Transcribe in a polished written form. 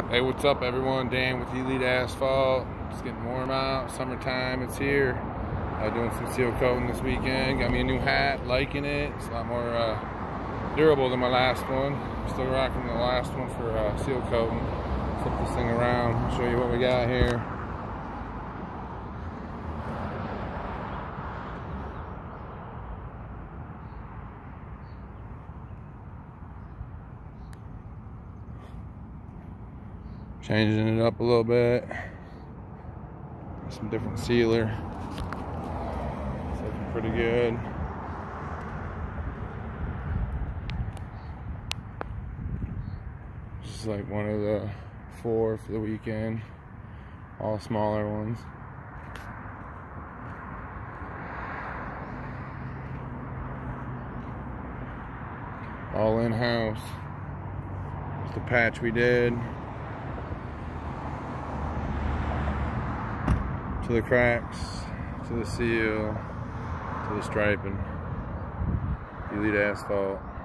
Hey, what's up everyone? Dan with Elite Asphalt. It's getting warm out, summertime, it's here. Doing some seal coating this weekend. Got me a new hat, liking it. It's a lot more durable than my last one. Still rocking the last one for seal coating. Flip this thing around, I'll show you what we got here. Changing it up a little bit. Some different sealer. It's looking pretty good. This is like one of the 4 for the weekend. All smaller ones. All in-house. It's the patch we did. To the cracks, to the seal, to the striping. Elite Asphalt.